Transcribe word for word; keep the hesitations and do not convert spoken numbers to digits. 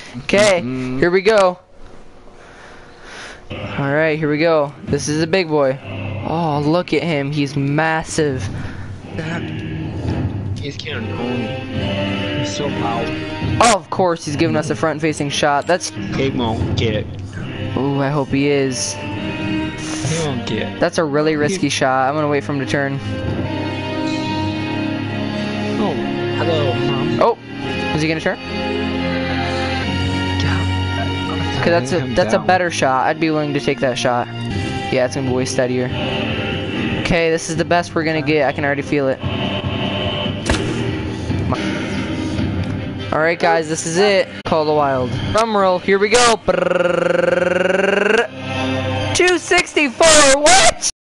Okay, here we go. Alright, here we go. This is a big boy. Oh, look at him. He's massive. He's killing Tony. He's so powerful. Oh, of course, he's giving us a front-facing shot. That's... He won't get it. Ooh, I hope he is. He won't get it. That's a really risky shot. I'm gonna wait for him to turn. Oh, hello, Mom. Oh, is he gonna turn? Okay, that's a that's a better shot. I'd be willing to take that shot. Yeah, it's gonna be way steadier. Okay, this is the best we're gonna get. I can already feel it. All right, guys, this is it. Call the Wild. Drum roll. Here we go. two sixty-four. What?